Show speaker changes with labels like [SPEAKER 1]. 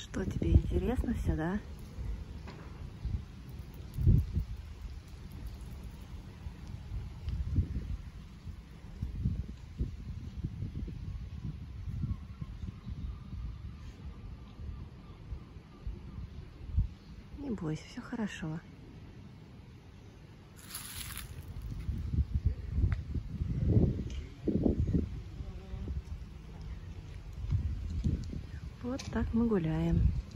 [SPEAKER 1] Что тебе интересно все, да? Не бойся, все хорошо. Вот так мы гуляем.